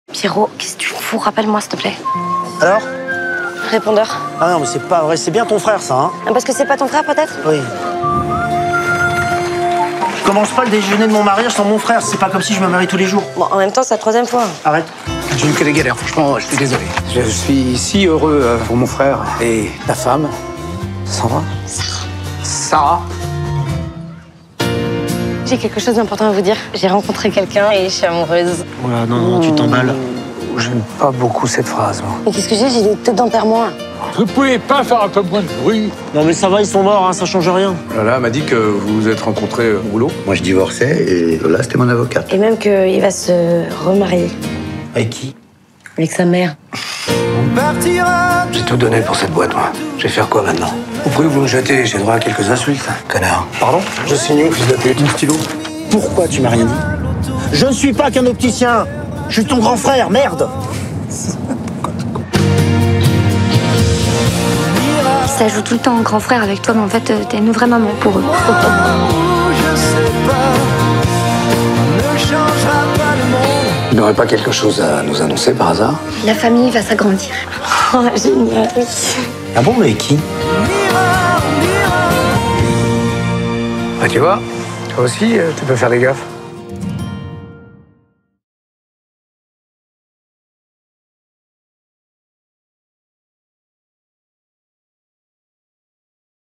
Pierrot, qu'est-ce que tu fous? Rappelle-moi, s'il te plaît. Alors? Répondeur. Ah non, mais c'est pas vrai, c'est bien ton frère, ça, hein? Parce que c'est pas ton frère, peut-être? Oui. Je commence pas le déjeuner de mon mariage sans mon frère, c'est pas comme si je me marie tous les jours. Bon, en même temps, c'est la troisième fois. Arrête. J'ai eu que des galères, franchement, je suis désolé. Je suis si heureux pour mon frère et ta femme, Sandra. Sarah. J'ai quelque chose d'important à vous dire. J'ai rencontré quelqu'un et je suis amoureuse. Voilà, non, tu t'emballes. J'aime pas beaucoup cette phrase, moi. Mais qu'est-ce que j'ai des têtes dentaires-moi. Vous pouvez pas faire un peu moins de bruit? Non mais ça va, ils sont morts, hein, ça change rien. Lola m'a dit que vous vous êtes rencontrés au boulot. Moi, je divorçais et Lola, c'était mon avocate. Et même qu'il va se remarier. Avec qui? Avec sa mère. J'ai tout donné pour cette boîte, moi. Je vais faire quoi maintenant? Pourquoi vous me jetez? J'ai droit à quelques insultes, connard. Pardon? Je signe où, fils de pute? Mon stylo. Pourquoi tu m'as rien dit? Je ne suis pas qu'un opticien. Je suis ton grand frère, merde. Ça joue tout le temps en grand frère avec toi, mais en fait, t'es une vraie maman pour eux. Il n'aurait pas quelque chose à nous annoncer par hasard? La famille va s'agrandir. Oh, génial, oui. Ah bon, mais qui? Bah, tu vois, toi aussi, tu peux faire des gaffes.